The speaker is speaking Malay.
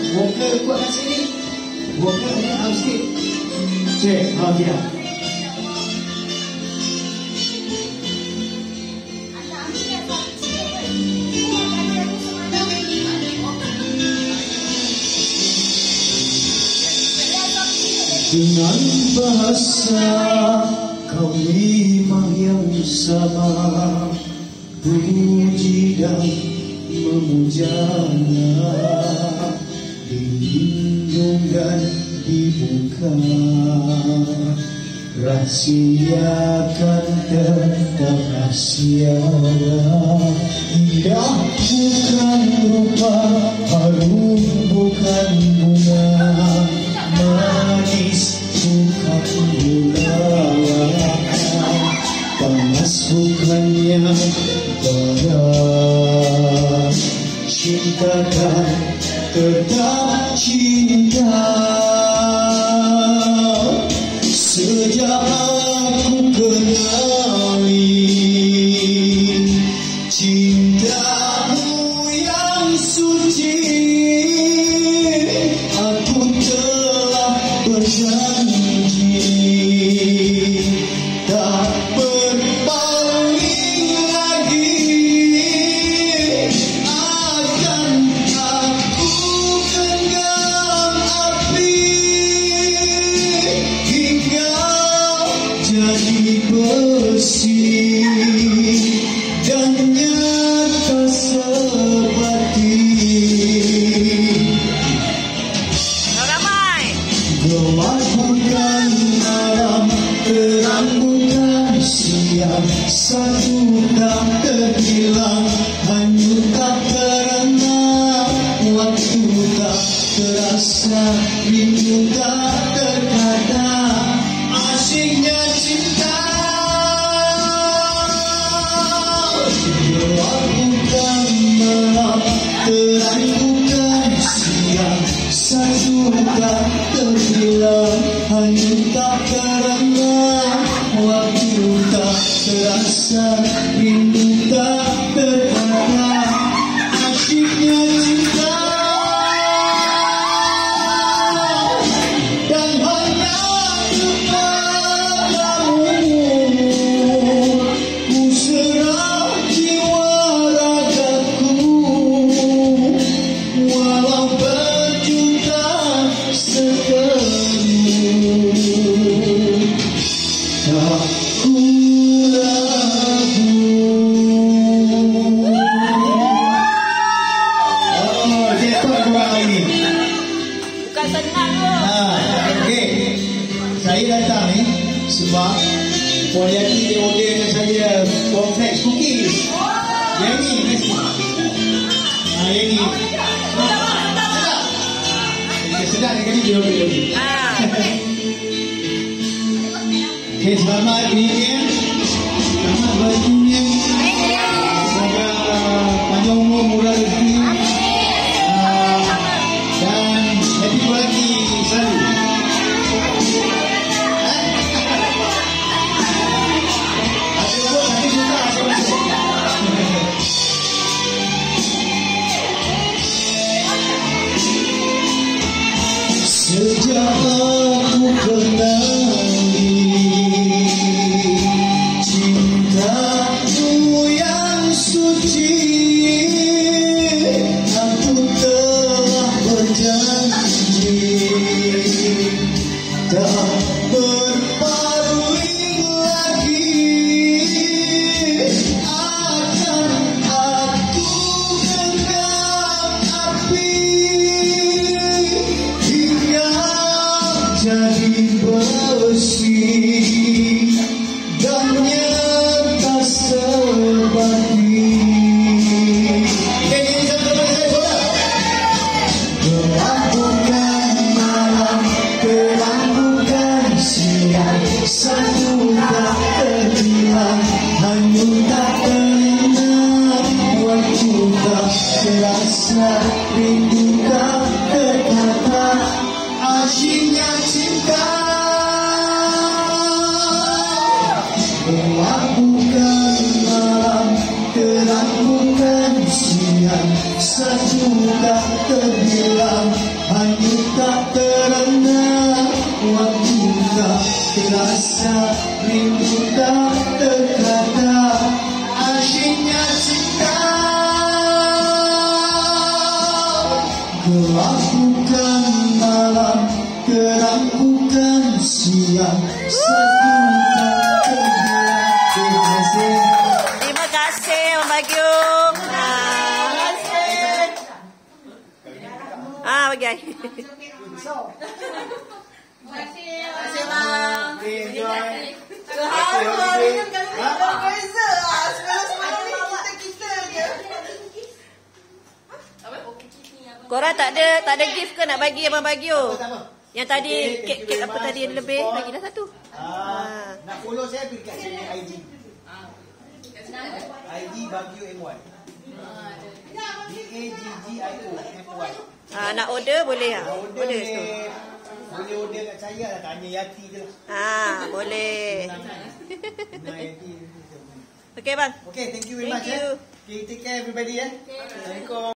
Vokal kuat kat sini. Vokal ni harus sikit. Cek, dia. Dengan bahasa kau memang yang sama, puji dan memujanya, dilindung dan dibuka, rahsiakan tetap rahsia. Indah bukan rupa, harum bukan bunga, manis bukan gula, panas bukannya bara, cintakan tetap cinta. Sejak aku kenali cintamu yang suci, aku telah berjanji tak berpaling lagi. Akan aku genggam api hingga jadi bersih dan nyata seperti gelap bukan malam, terang bukan siang, satu tak terhilang, hanyut tak terena, waktu tak terasa, rindu tak terkata, asyiknya cinta. Gelap bukan malam, terang bukan siang, satu tak terhilang, hanyut tak terena, waktu tak terasa, rindu tak terkata, asyiknya cinta. Dan hanya kepadamu ku serah jiwa ragaku, walau berjuta seteru tak ku ragu. Cepat kurang lagi. Bukan senang tu. Okey. Saya datang ni sebab Puan Yati dia order dengan saya cornflakes cookies. Yang ni mesti. Yang ni. Sedap ni kali dia order lagi. Okey, selamat weekend. Selamat berjumpa. Semoga panjang umur, murah rezeki. Dan happy birthday selalu. Sejak aku kenali cintamu yang suci, aku telah berjanji tak berpaling lagi. Akan aku genggam api hingga jadi bersih dan nyata seperti gelap bukan malam, terang bukan siang, satu tak terhilang, hanyut tak terena, waktu tak terasa, rindu tak terkata, asyiknya cinta. Gelap bukan malam, terang bukan siang, satu tak terhilang, terasa rindu tak terkata, asyiknya cinta. Gelapkan malam, terangkan siang, satukan tergerak. Terima kasih. Terima kasih Abang Bagio. Bagi ai. Terima kasih bang. Enjoy. Keharu hari ni kami berbeza lah. Semalam ni kita je. Korang tak ada gift ke nak bagi Abang Bagio? Tak apa. Yang tadi Okay, kek apa tadi yang lebih, bagilah satu. Nak follow saya pergi kat sini IG. IG Bagio MY. BAGGIO FY. Nak order boleh ah. Order Order tu. boleh order kat saya lah, tanya Yati je lah. Boleh. Nah, Yati. Okey bang. Okay, thank you very Thank much. you. Okay, take care everybody. Assalamualaikum.